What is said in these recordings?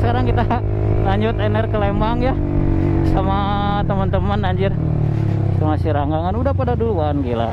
sekarang kita lanjut NR ke Lembang ya, sama teman-teman anjir. Sama si Ranggangan udah pada duluan, gila.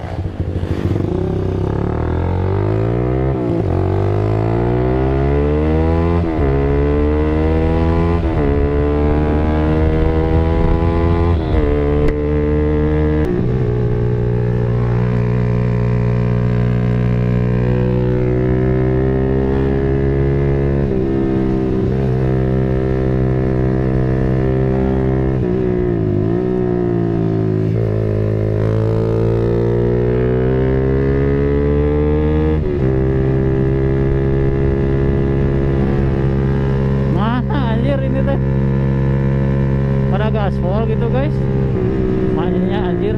Gaspol gitu guys, mainnya anjir.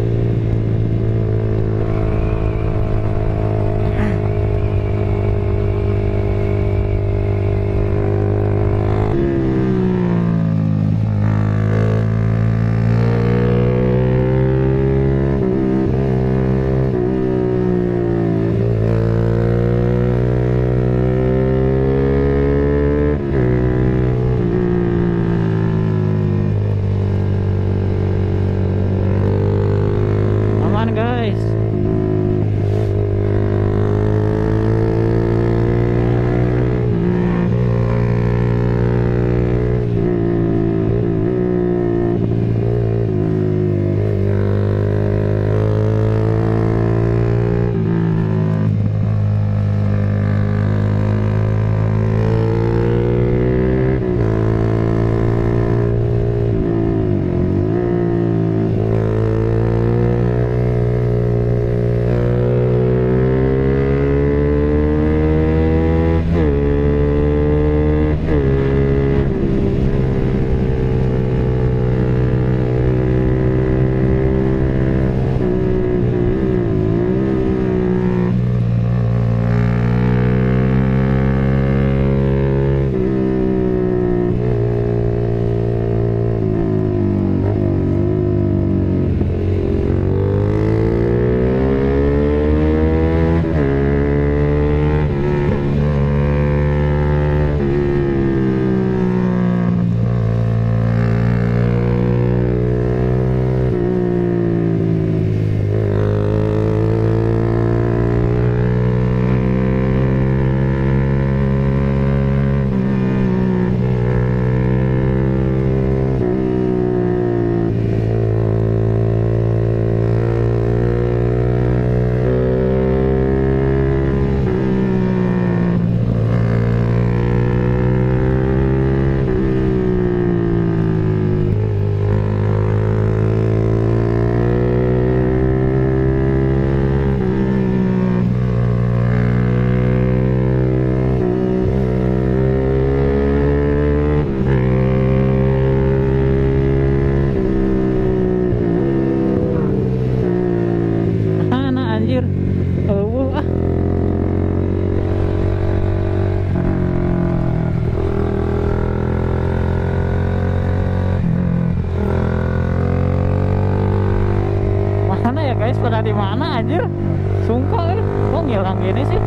Pada di mana anjir? Sumpah ini kok ngilang gini sih?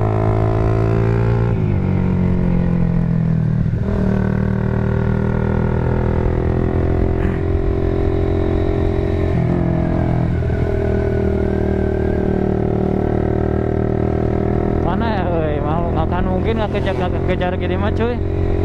Mana ya, mau nggak kan mungkin nggak kejar gini mah cuy.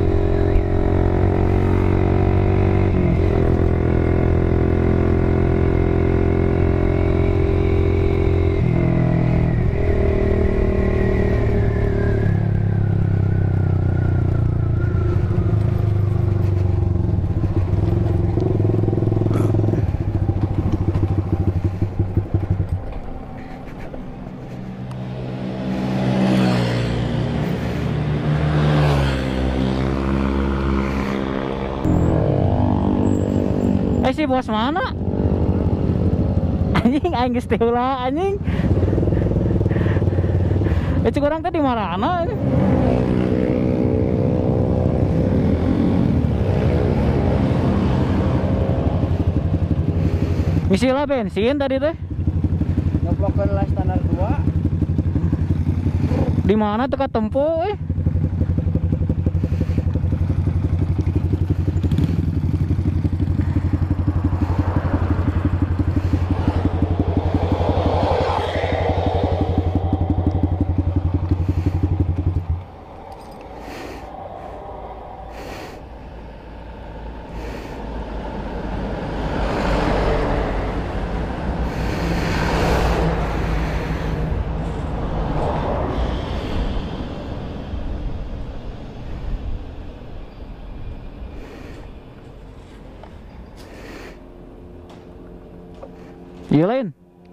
Si bos mana? Anjing aing geus teh heula anjing. Cek urang teh di marana. Misi lah bensin tadi teh. Ngeblokkeun las standar 2. Di mana teka tempo Iya lain.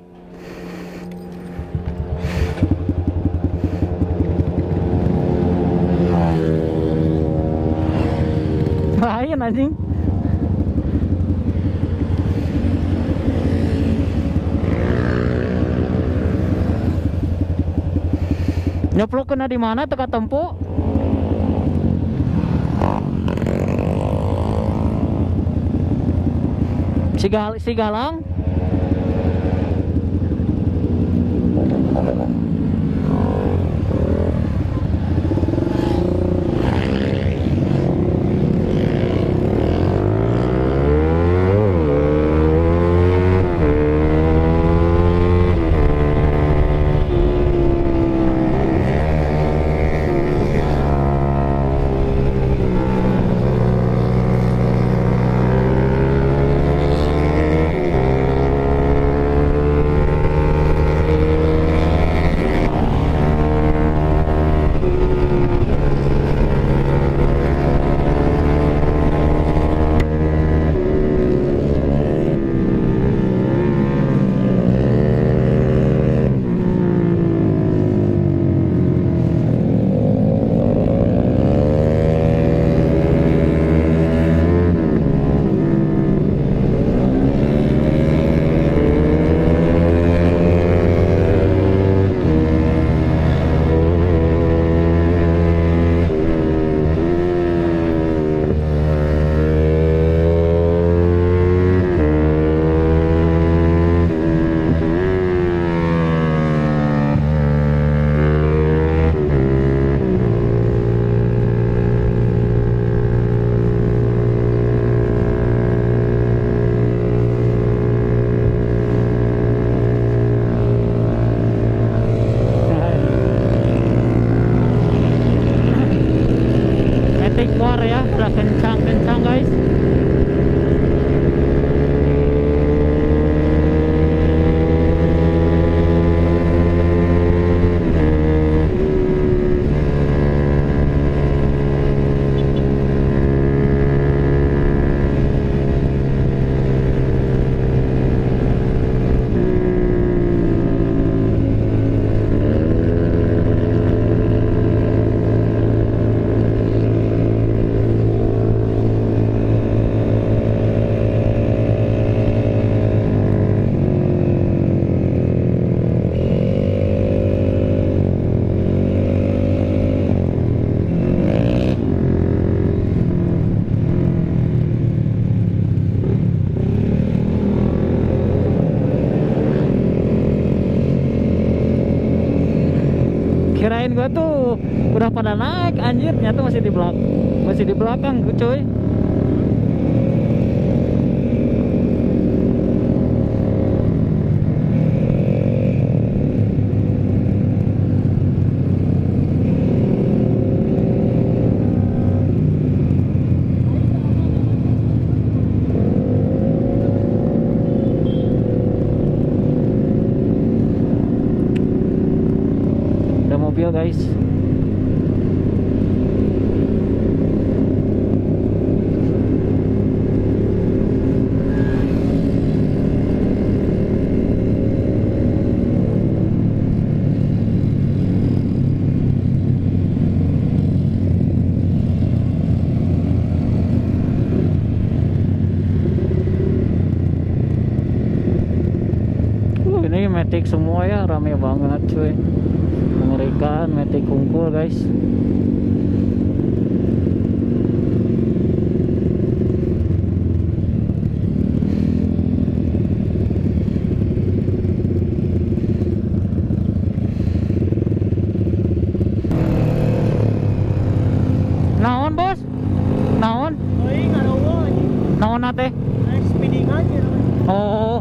Lain anjing. Nyoplok kena di mana teka tempo? Si Galang. War ya, udah kencang guys. Kirain gua tuh udah pada naik, anjir, ternyata masih di belakang cuy. Mobil guys. Ini Matic semua ya, rame banget cuy. Mengerikan, Matic kumpul guys. Naon bos? Naon? Naon nate? Speeding aja. Oh.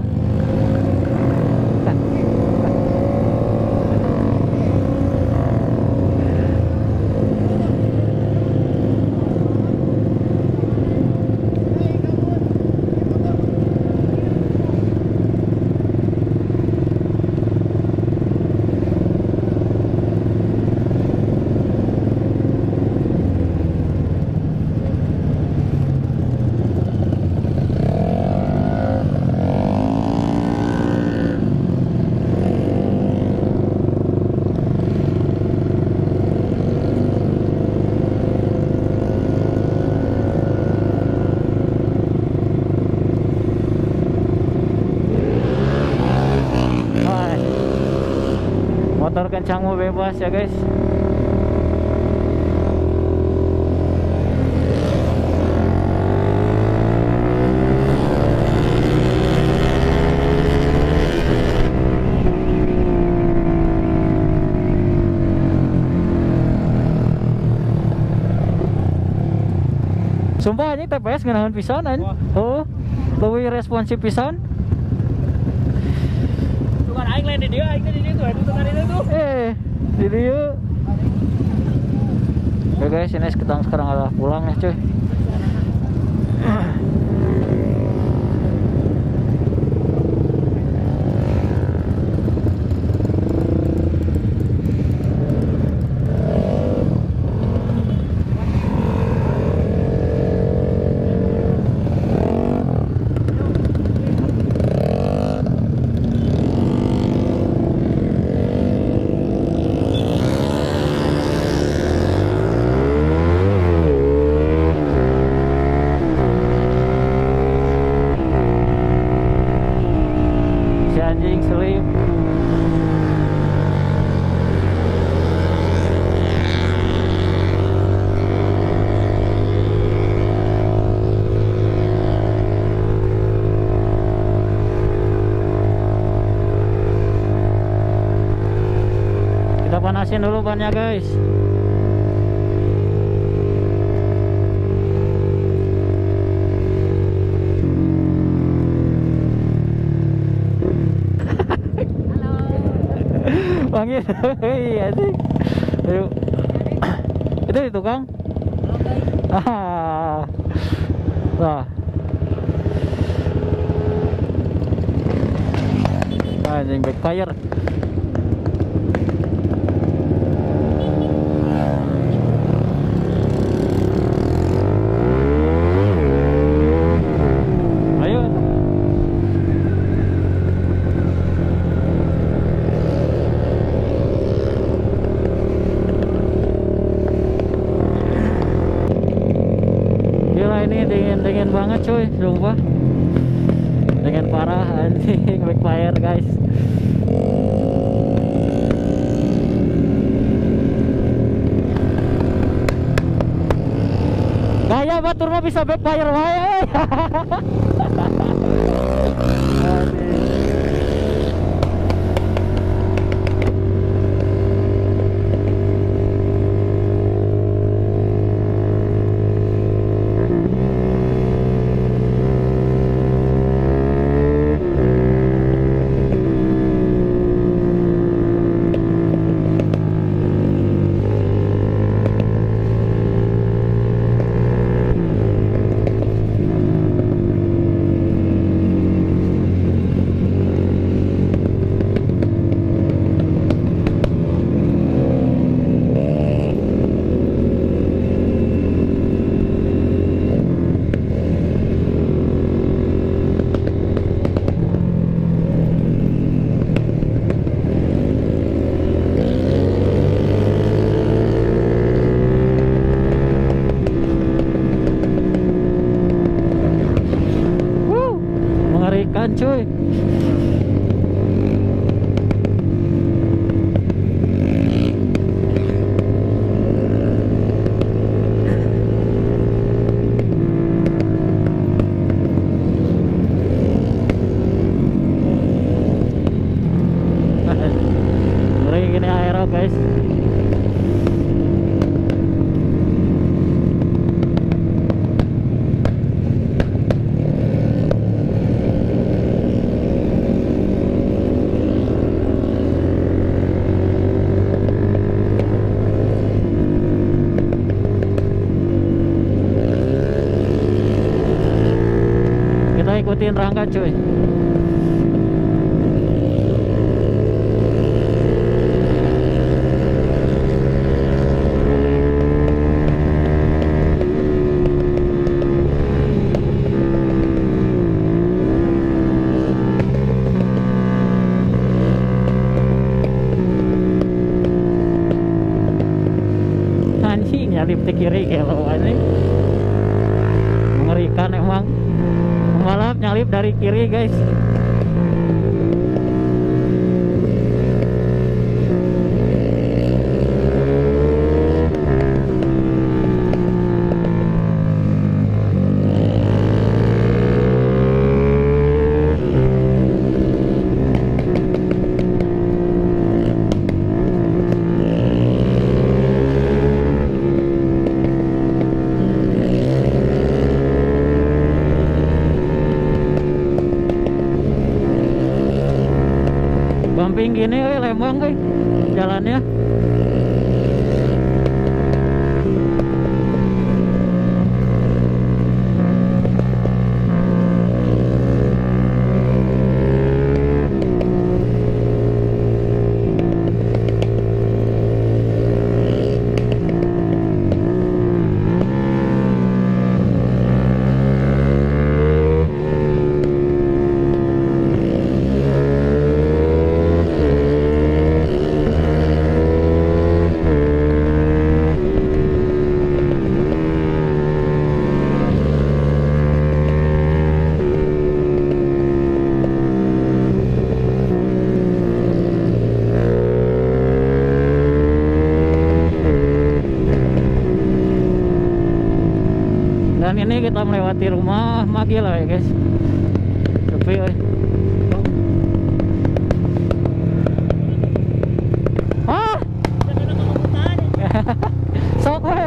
kencang mau bebas ya guys. Sumpah ini TPS ngeunaheun pisan anjing. Oh, lebih responsif pisan. Bukan aing lain di dia, aing di dia tuh, itu tadi itu. Di dia. Oke guys, ini sekarang adalah pulang ya cuy. Anjing selip. Kita panasin dulu bannya guys. Panggil. Iya sih. Ayo. Itu tukang. Ah. Wah. Anjing backfire. Ini dingin banget cuy, sumpah dingin parah anjing. Backfire guys. Gaya batur mah bisa backfire wae. Mengerikan cuy. Ngeri gini aero guys. Ikutin Rangga cuy. Anjing nyalip ke kiri gelo anjing. Mengerikan emang. Pembalap nyalip dari kiri guys. ini Lembang jalannya. Dan ini kita melewati rumah Magi lah ya guys. Tapi ah sok we.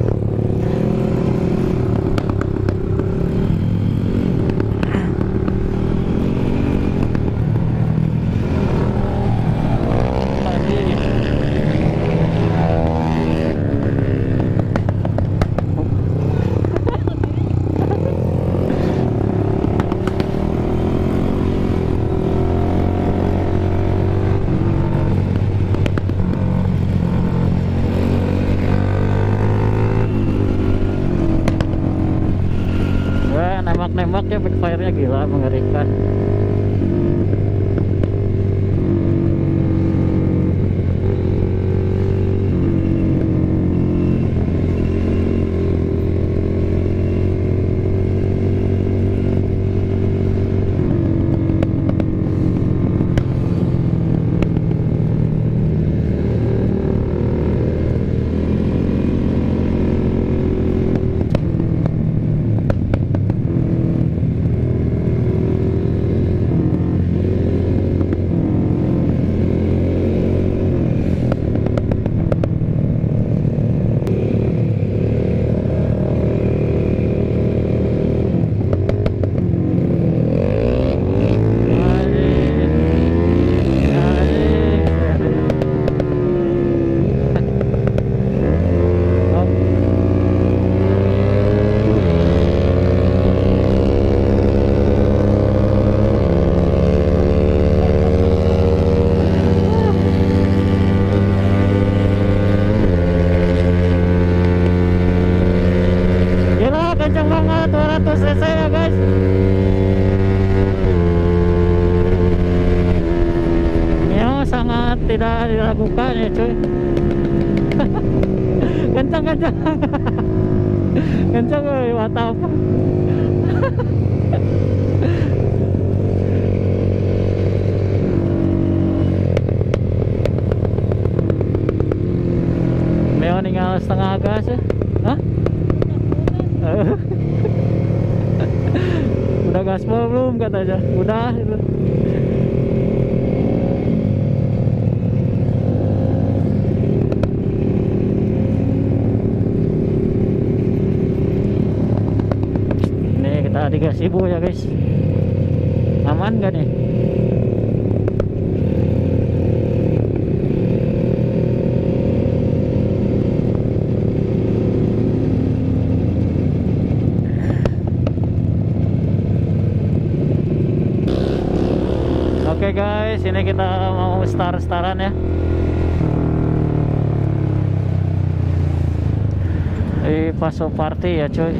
Nembaknya backfire-nya gila, mengerikan. Kencang banget 200 cc ya guys. Ini sangat tidak diragukan ya cuy. Kencang kencang mantap. Meo tinggal setengah gas ya. Hah? Udah gaspol belum katanya? Udah itu. Nih kita 3.000 ya guys. Aman gak nih? Oke guys, ini kita mau staran ya. Di Paso Party ya cuy.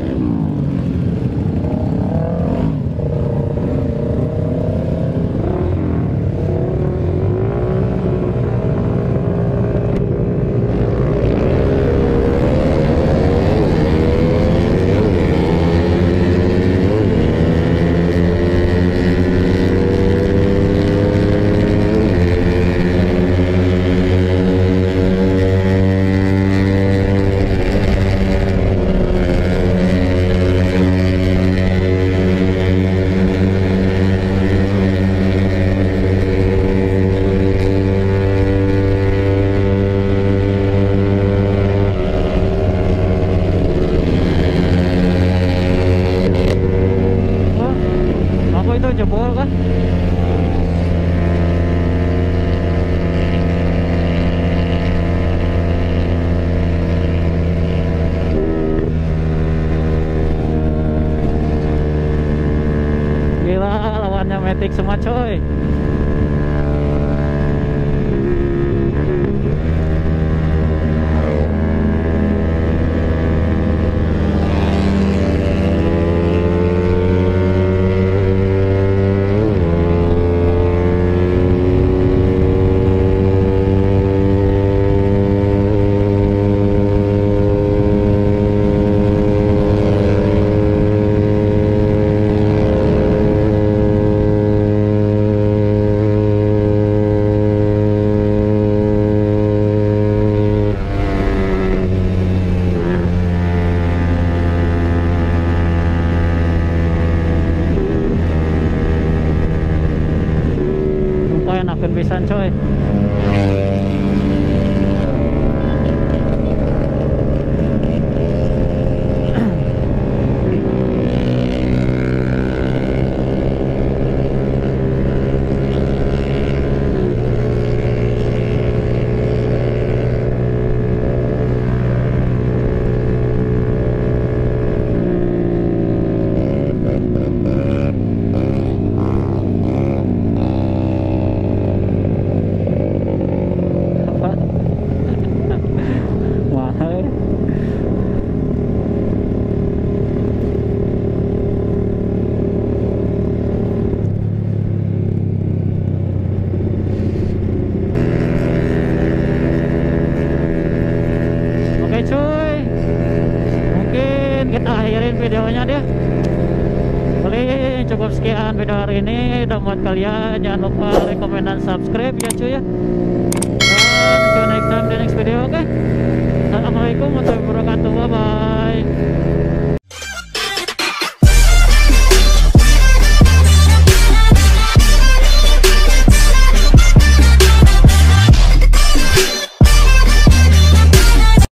naik semua coy. Enakan pisan coy. Cuy, mungkin kita akhirin videonya deh. Paling cukup sekian video hari ini. Dan buat kalian jangan lupa like, comment, dan subscribe ya cuy ya. Dan see you next time di next video, oke?